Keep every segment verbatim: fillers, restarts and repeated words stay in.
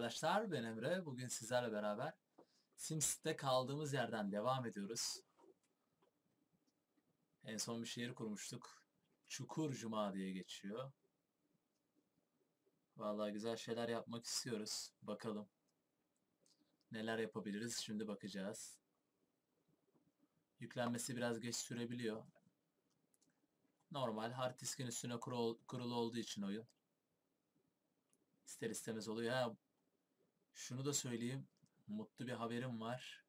arkadaşlar, ben Emre. Bugün sizlerle beraber Sims'te kaldığımız yerden devam ediyoruz. En son bir şehir kurmuştuk. Çukur Cuma diye geçiyor. Vallahi güzel şeyler yapmak istiyoruz. Bakalım neler yapabiliriz, şimdi bakacağız. Yüklenmesi biraz geç sürebiliyor. Normal hard diskin üstüne kurul, kurulu olduğu için oyun ister istemez oluyor. Ha, şunu da söyleyeyim. Mutlu bir haberim var.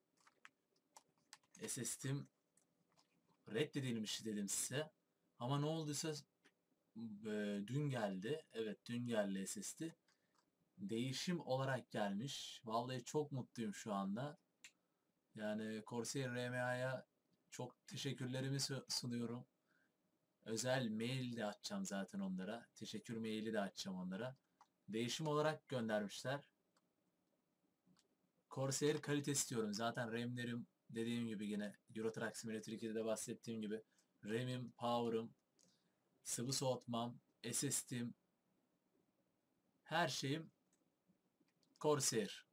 S S D'm reddedilmişti dedim size. Ama ne olduysa e, dün geldi. Evet, dün geldi S S D. Değişim olarak gelmiş. Vallahi çok mutluyum şu anda. Yani Corsair R M A'ya çok teşekkürlerimi sunuyorum. Özel mail de açacağım zaten onlara. Teşekkür maili de açacağım onlara. Değişim olarak göndermişler. Corsair kalite istiyorum. Zaten RAM'lerim dediğim gibi yine Euro Truck Simulator ikide de bahsettiğim gibi RAM'im, power'ım, sıvı soğutmam, S S D'm, her şeyim Corsair.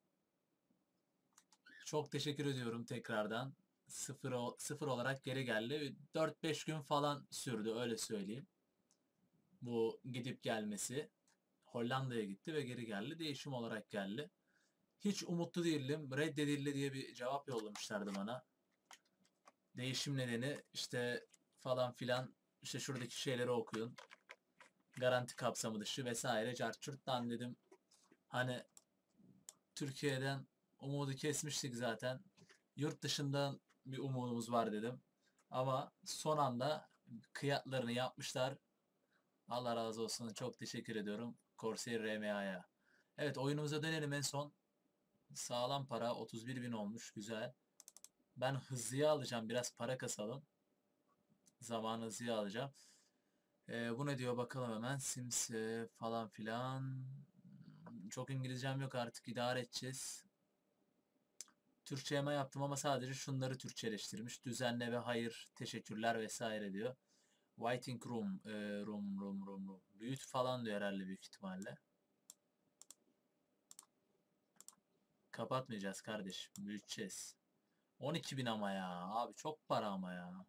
Çok teşekkür ediyorum tekrardan. Sıfır, sıfır olarak geri geldi. dört beş gün falan sürdü, öyle söyleyeyim. Bu gidip gelmesi. Hollanda'ya gitti ve geri geldi. Değişim olarak geldi. Hiç umutlu değildim. Reddedildi diye bir cevap yollamışlardı bana. Değişim nedeni işte falan filan, işte şuradaki şeyleri okuyun. Garanti kapsamı dışı vesaire. Carçurt'tan dedim. Hani Türkiye'den umudu kesmiştik zaten. Yurt dışından bir umudumuz var dedim. Ama son anda kıyatlarını yapmışlar. Allah razı olsun. Çok teşekkür ediyorum Corsair R M A'ya. Evet, oyunumuza dönelim en son. Sağlam para otuz bir bin olmuş. Güzel. Ben hızlıya alacağım. Biraz para kasalım. Zamanı hızlıya alacağım. Ee, bu ne diyor bakalım hemen. Sims e, falan filan. Çok İngilizcem yok, artık idare edeceğiz. Türkçe yama yaptım ama sadece şunları Türkçeleştirmiş. Düzenle ve hayır, teşekkürler vesaire diyor. Waiting room, e, room, room, room, room. Büyüt falan diyor herhalde, büyük ihtimalle. Kapatmayacağız kardeşim. Büyüteceğiz. on iki bin ama ya. Abi çok para ama ya.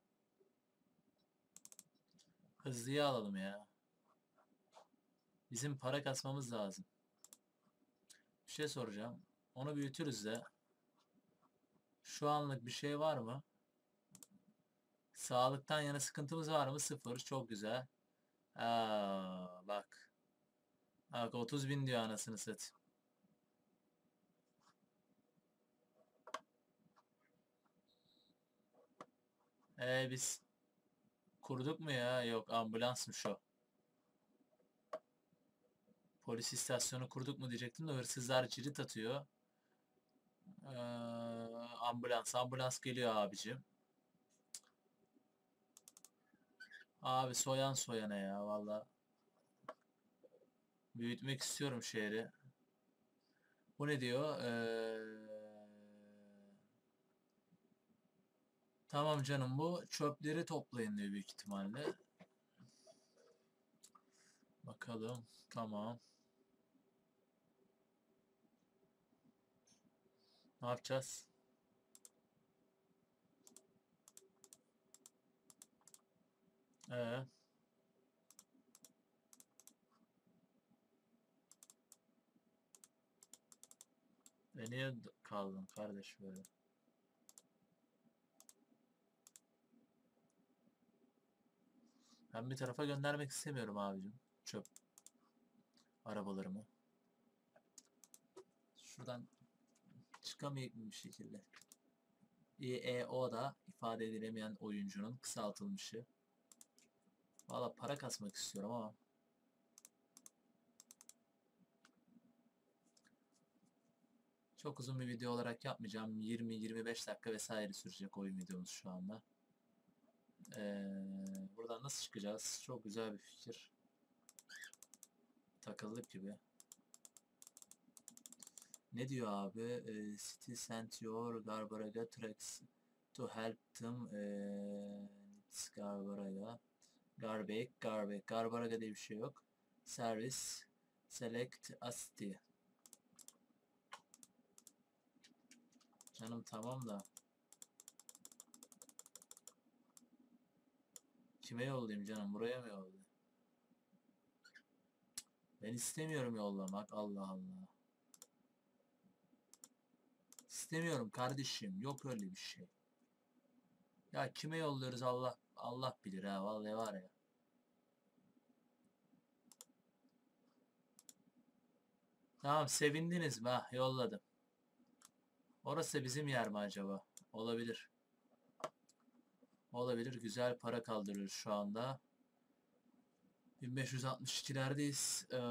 Hızlıya alalım ya. Bizim para kasmamız lazım. Bir şey soracağım. Onu büyütürüz de. Şu anlık bir şey var mı? Sağlıktan yana sıkıntımız var mı? Sıfır. Çok güzel. Aa, bak. Bak, otuz bin diyor anasını satayım. Ee, biz kurduk mu ya? Yok, ambulansmış o. Polis istasyonu kurduk mu diyecektim de hırsızlar cirit atıyor. Ee, ambulans. Ambulans geliyor abicim. Abi soyan soyana ya valla. Büyütmek istiyorum şehri. Bu ne diyor? Ee, tamam canım, bu çöpleri toplayın diyor büyük ihtimalle. Bakalım. Tamam. Ne yapacağız? Ee, e niye kaldın kardeş böyle? Ben bir tarafa göndermek istemiyorum abicim. Çöp arabalarımı. Şuradan çıkamayıp bir şekilde. I E O da ifade edilemeyen oyuncunun kısaltılmışı. Valla para kasmak istiyorum ama çok uzun bir video olarak yapmayacağım. yirmi yirmi beş dakika vesaire sürecek oyun videomuz şu anda. Ee, buradan nasıl çıkacağız? Çok güzel bir fikir. Takıldık gibi. Ne diyor abi? Ee, City sent your Garbaraga tracks to help them. Ee, it's Garbaraga. Garbage, Garbage. Garbaraga diye bir şey yok. Service. Select Asti. Canım tamam da. Kime yollayayım canım? Buraya mı yollayayım? Ben istemiyorum yollamak. Allah Allah. İstemiyorum kardeşim. Yok öyle bir şey. Ya kime yolluyoruz Allah Allah bilir ha. Vallahi var ya. Tamam sevindiniz mi? Ha, yolladım. Orası bizim yer mi acaba? Olabilir. Olabilir. Güzel para kaldırıyoruz şu anda. bin beş yüz altmış ikilerdeyiz. Ee,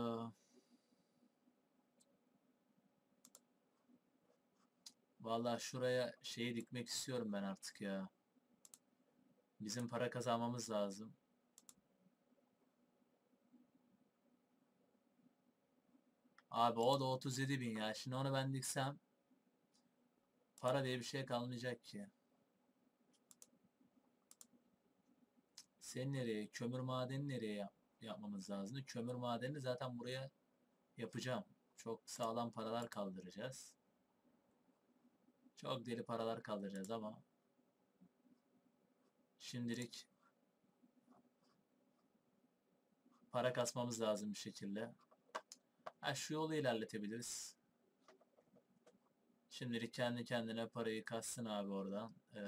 vallahi şuraya şeyi dikmek istiyorum ben artık ya. Bizim para kazanmamız lazım. Abi o da otuz yedi bin ya. Şimdi onu ben diksem para diye bir şey kalmayacak ki. Sen nereye? Kömür madeni nereye yap yapmamız lazım? Kömür madenini zaten buraya yapacağım. Çok sağlam paralar kaldıracağız. Çok deli paralar kaldıracağız ama şimdilik para kasmamız lazım bir şekilde. Ha, şu yolu ilerletebiliriz. Şimdilik kendi kendine parayı kassın abi oradan. Ee,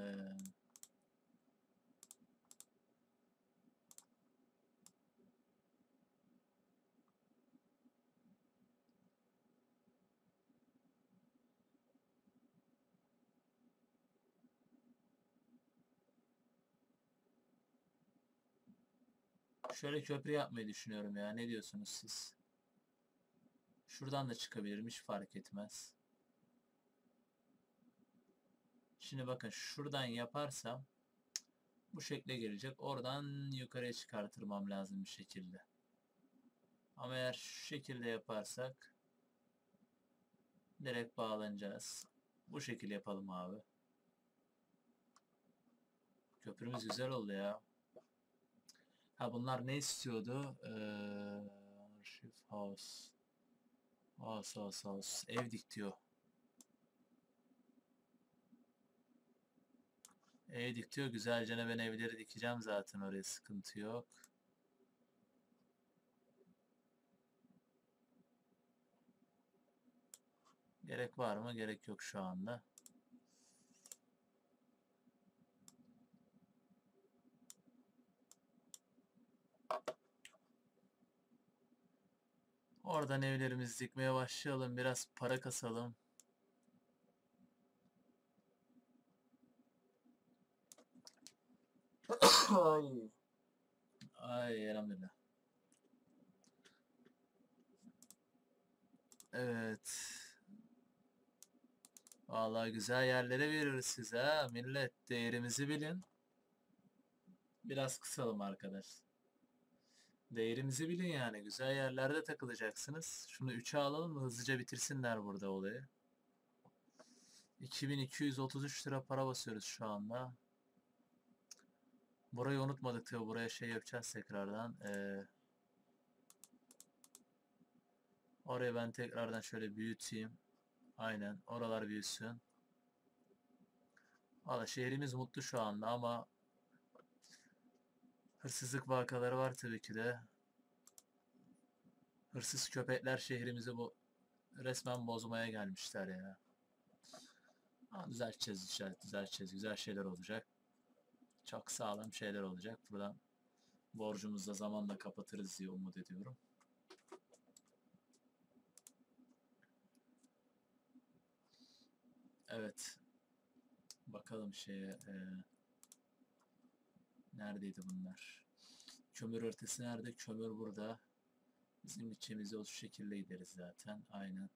şöyle köprü yapmayı düşünüyorum ya. Ne diyorsunuz siz? Şuradan da çıkabilirim. Hiç fark etmez. Şimdi bakın şuradan yaparsam bu şekle gelecek. Oradan yukarıya çıkartırmam lazım bir şekilde. Ama eğer şu şekilde yaparsak direkt bağlanacağız. Bu şekilde yapalım abi. Köprümüz güzel oldu ya. Ha bunlar ne istiyordu? Ee, Archive House. House, house, house. Ev dik diyor. Ev dik diyor. Güzelce ben evleri dikeceğim zaten oraya. Sıkıntı yok. Gerek var mı? Gerek yok şu anda. Oradan evlerimizi dikmeye başlayalım. Biraz para kasalım. Ay. Ay elhamdülillah. Evet. Vallahi güzel yerlere veriyoruz size ha. Millet değerimizi bilin. Biraz kısalım arkadaş. Değerimizi bilin yani. Güzel yerlerde takılacaksınız. Şunu üçe alalım mı? Hızlıca bitirsinler burada olayı. iki bin iki yüz otuz üç lira para basıyoruz şu anda. Burayı unutmadık tabi. Buraya şey yapacağız tekrardan. Ee, oraya ben tekrardan şöyle büyüteyim. Aynen. Oralar büyüsün. Valla şehrimiz mutlu şu anda ama hırsızlık vakaları var tabii ki de. Hırsız köpekler şehrimizi bu resmen bozmaya gelmişler ya. Ama düzelteceğiz, düzelteceğiz, düzelteceğiz. Güzel şeyler olacak. Çok sağlam şeyler olacak. Buradan borcumuzu da zamanla kapatırız diye umut ediyorum. Evet. Bakalım şeye. E, neredeydi bunlar? Kömür örtesi nerede? Kömür burada. Bizim gideceğimiz yol şu şekilde gideriz zaten. Aynen.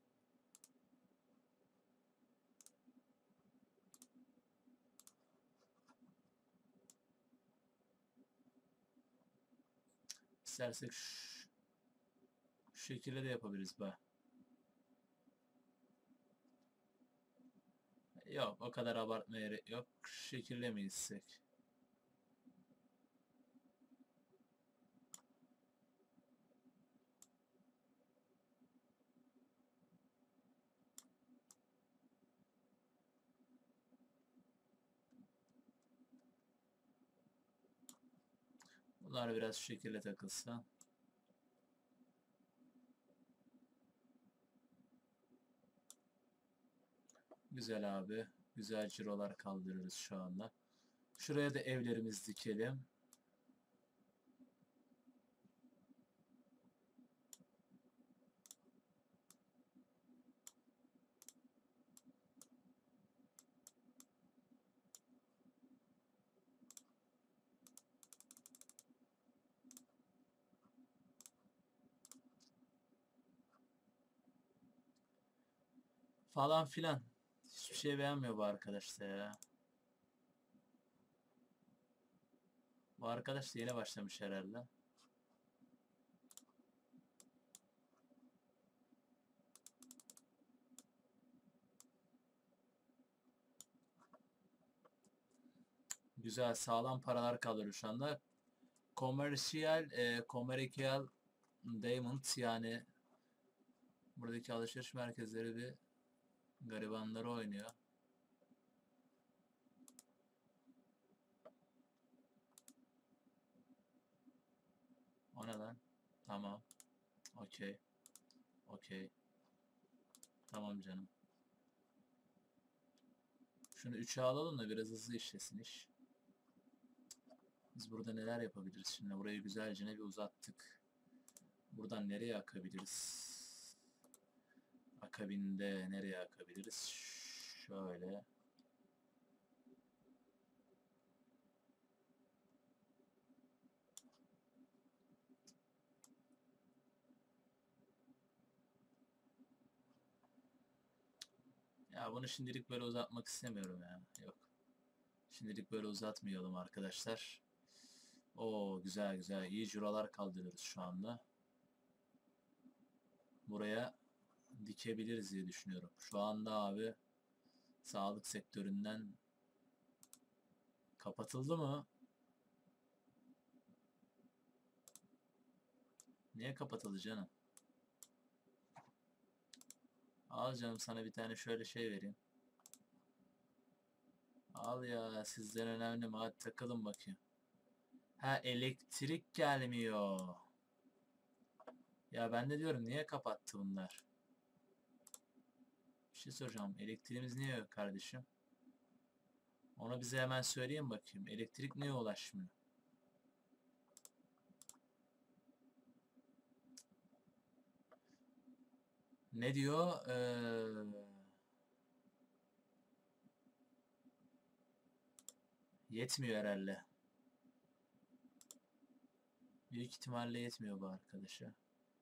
İstersek şu, şu şekilde de yapabiliriz be. Yok o kadar abartmaya gerek yok. Şu şekilde mi gitsek? Bunlar biraz şu şekilde takılsa. Güzel abi. Güzel cirolar kaldırırız şu anda. Şuraya da evlerimizi dikelim. Falan filan. Hiçbir şey beğenmiyor bu arkadaş da ya. Bu arkadaş da yeni başlamış herhalde. Güzel sağlam paralar kalır şu anda. Commercial, e, Commercial Diamond yani buradaki alışveriş merkezleri bir garibanları oynuyor. O ne lan? Tamam. Okey. Okey. Tamam canım. Şunu üçe alalım da biraz hızlı işlesin iş. Biz burada neler yapabiliriz şimdi? Burayı güzelce bir uzattık. Buradan nereye akabiliriz? Akabinde nereye akabiliriz? Şöyle. Ya bunu şimdilik böyle uzatmak istemiyorum ya. Yok. Şimdilik böyle uzatmayalım arkadaşlar. Oo güzel güzel. İyi curalar kaldırıyoruz şu anda. Buraya dikebiliriz diye düşünüyorum. Şu anda abi sağlık sektöründen kapatıldı mı? Niye kapatıldı canım? Al canım sana bir tane şöyle şey vereyim. Al ya sizden önemli mi? Hadi takalım bakayım. Ha elektrik gelmiyor. Ya ben de diyorum niye kapattı bunlar? Bir şey soracağım. Elektriğimiz niye yok kardeşim? Onu bize hemen söyleyin bakayım. Elektrik niye ulaşmıyor? Ne diyor? Ee, yetmiyor herhalde. Büyük ihtimalle yetmiyor bu arkadaşa.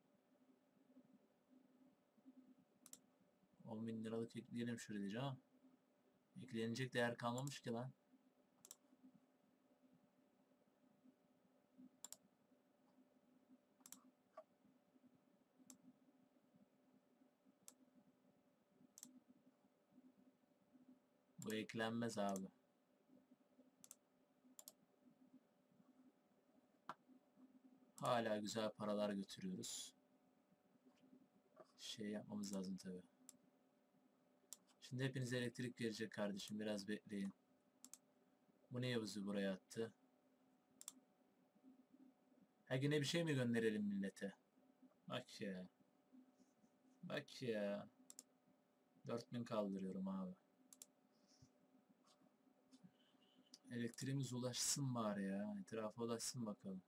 on bin liralık ekleyelim şuraya diyeceğim. Eklenecek değer kalmamış ki lan. Bu eklenmez abi. Hala güzel paralar götürüyoruz. Şey yapmamız lazım tabi. Şimdi hepinize elektrik gelecek kardeşim. Biraz bekleyin. Bu niye bizi buraya attı? Ha yine bir şey mi gönderelim millete? Bak ya. Bak ya. dört bin kaldırıyorum abi. Elektriğimiz ulaşsın bari ya. Etrafa ulaşsın bakalım.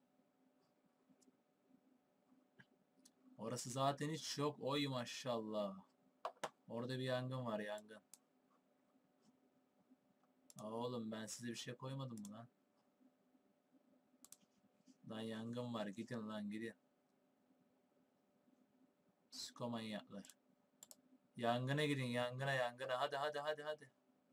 Orası zaten hiç yok. Oy maşallah. Orada bir yangın var yangın. Aa, oğlum ben size bir şey koymadım mı lan? Lan yangın var. Gidin lan gidin. Psiko manyaklar. Yangına gidin yangına yangına. Hadi hadi hadi hadi.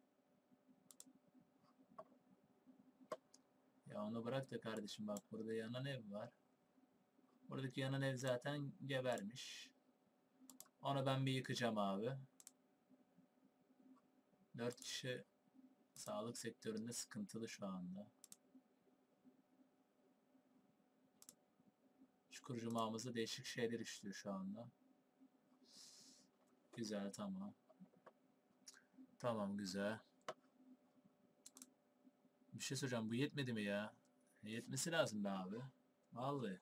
Ya onu bırak da kardeşim bak burada yanan ev var. Buradaki yanan ev zaten gebermiş. Onu ben bir yıkacağım abi. Dört kişi sağlık sektöründe sıkıntılı şu anda. Çukur cumamızda değişik şeyler işliyor şu anda. Güzel tamam. Tamam güzel. Bir şey soracağım bu yetmedi mi ya? Yetmesi lazım be abi. Vallahi.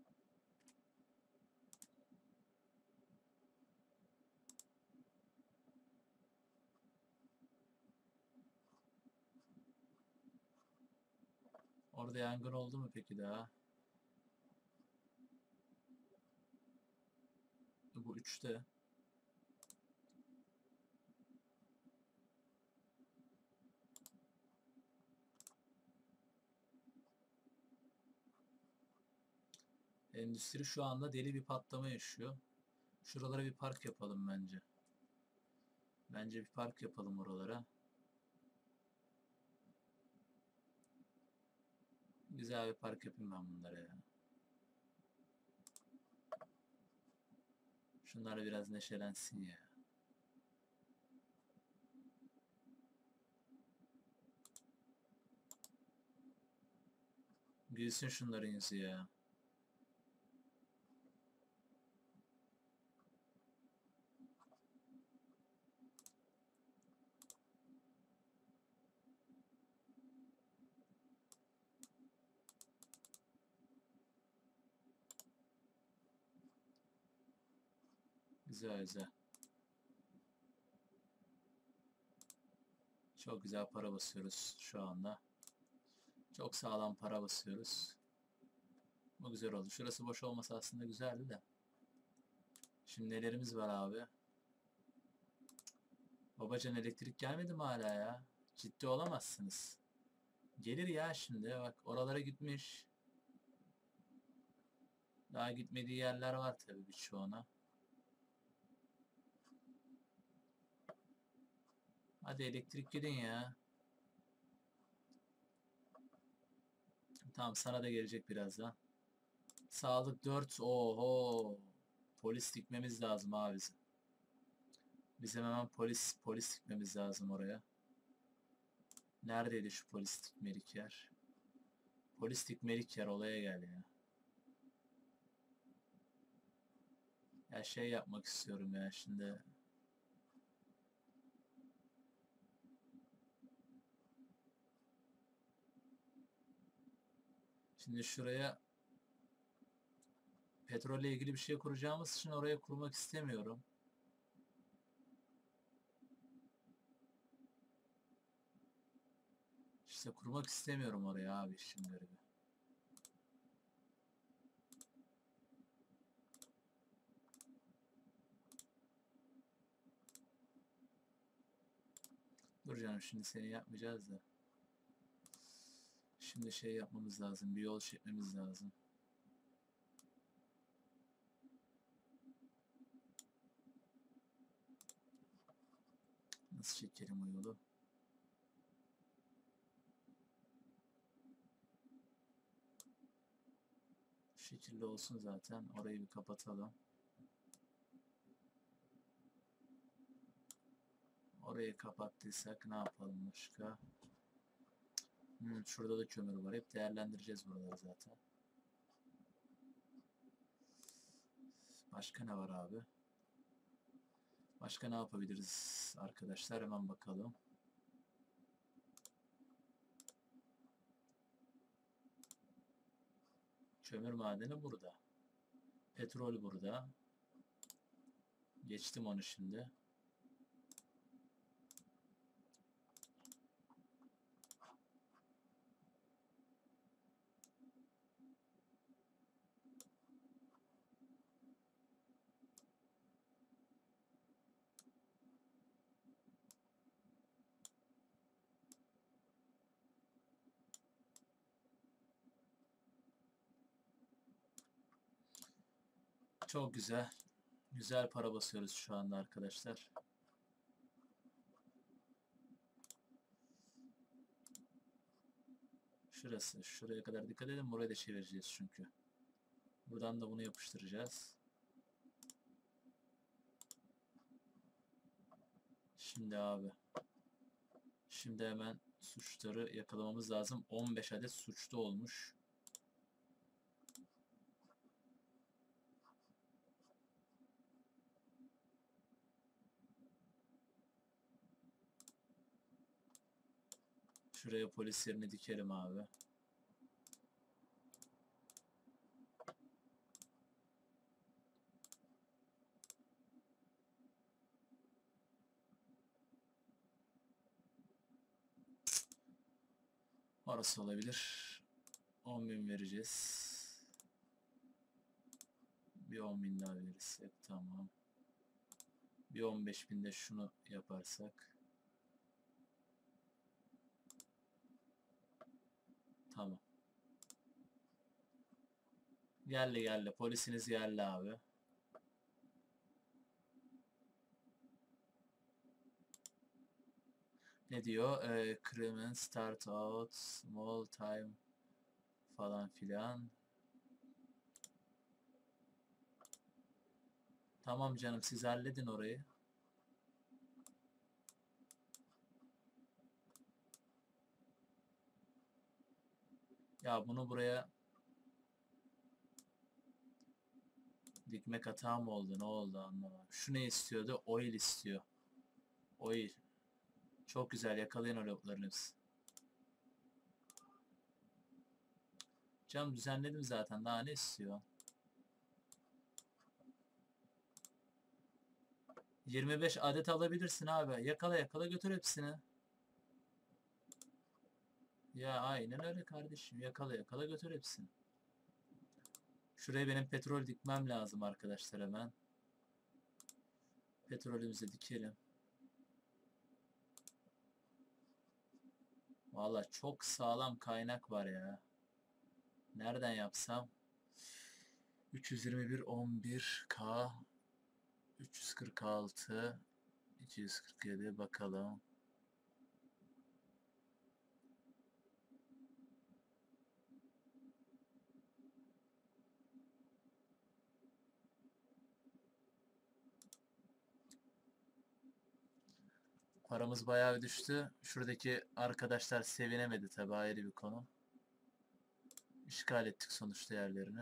Orada yangın oldu mu peki daha? Bu üçte. Endüstri şu anda deli bir patlama yaşıyor. Şuralara bir park yapalım bence. Bence bir park yapalım oralara. Güzel bir park yapayım ben bunlara ya. Şunlar biraz neşelensin ya. Gülsün şunların yüzü ya. Güzel güzel. Çok güzel para basıyoruz şu anda. Çok sağlam para basıyoruz. Bu güzel oldu. Şurası boş olmasa aslında güzeldi de. Şimdi nelerimiz var abi? Babacan elektrik gelmedi mi hala ya? Ciddi olamazsınız. Gelir ya şimdi. Bak oralara gitmiş. Daha gitmediği yerler var tabii birçoğuna. Hadi elektrik gidin ya. Tamam sana da gelecek birazdan. Sağlık dört. Oho. Polis dikmemiz lazım abi bizim. Bizim hemen polis polis dikmemiz lazım oraya. Neredeydi şu polis dikmelik yer? Polis dikmelik yer olaya gel ya. Ya şey yapmak istiyorum ya şimdi. Şimdi şuraya petrolle ilgili bir şey kuracağımız için oraya kurmak istemiyorum. İşte kurmak istemiyorum oraya abi işin garibi. Dur canım şimdi seni yapmayacağız da. Şimdi şey yapmamız lazım. Bir yol çekmemiz lazım. Nasıl çekelim o yolu? Bu şekilde olsun zaten. Orayı bir kapatalım. Orayı kapattıysak ne yapalım başka? Hmm, şurada da kömür var. Hep değerlendireceğiz buraları zaten. Başka ne var abi? Başka ne yapabiliriz arkadaşlar? Hemen bakalım. Kömür madeni burada. Petrol burada. Geçtim onu şimdi. Çok güzel. Güzel para basıyoruz şu anda arkadaşlar. Şurası. Şuraya kadar dikkat edin. Burayı da çevireceğiz çünkü. Buradan da bunu yapıştıracağız. Şimdi abi. Şimdi hemen suçları yakalamamız lazım. on beş adet suçlu olmuş. Şuraya polis yerini dikelim abi. parası olabilir. on bin vereceğiz. Bir on bin daha verirsek tamam. Bir on beş binde şunu yaparsak. Tamam. Geldi geldi. Polisiniz geldi abi. Ne diyor? Ee, criminal start out small time falan filan. Tamam canım, siz halledin orayı. Ya bunu buraya dikmek hata mı oldu? Ne oldu anlamadım. Şu ne istiyordu? Oil istiyor. Oil. Çok güzel, yakalayın o lavukların hepsi. Canım düzenledim zaten. Daha ne istiyor? yirmi beş adet alabilirsin abi. Yakala yakala götür hepsini. Ya aynen öyle kardeşim. Yakala yakala götür hepsini. Şuraya benim petrol dikmem lazım arkadaşlar hemen. Petrolümüzü dikelim. Valla çok sağlam kaynak var ya. Nereden yapsam? üç yüz yirmi bir on bir K üç yüz kırk altı iki yüz kırk yedi bakalım. Paramız bayağı düştü. Şuradaki arkadaşlar sevinemedi tabi, ayrı bir konu. İşgal ettik sonuçta yerlerini.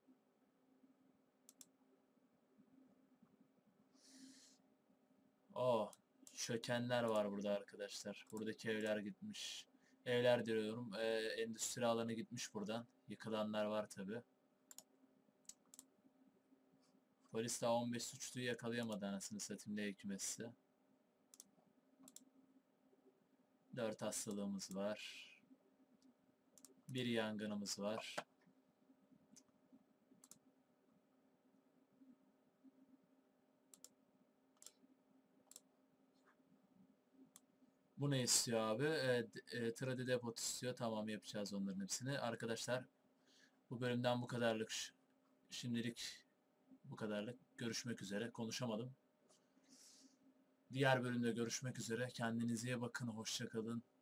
Oh, çökenler var burada arkadaşlar. Buradaki evler gitmiş. Evler diyorum. E, endüstri alanı gitmiş buradan. Yıkılanlar var tabi. Polis daha on beş suçluyu yakalayamadı anasını satayım, ne hükümetse. dört hastalığımız var. Bir yangınımız var. Bu ne istiyor abi? E, e, Trade depot istiyor. Tamam, yapacağız onların hepsini. Arkadaşlar bu bölümden bu kadarlık. Şimdilik bu kadarlık. Görüşmek üzere. Konuşamadım. Diğer bölümde görüşmek üzere. Kendinize iyi bakın. Hoşça kalın.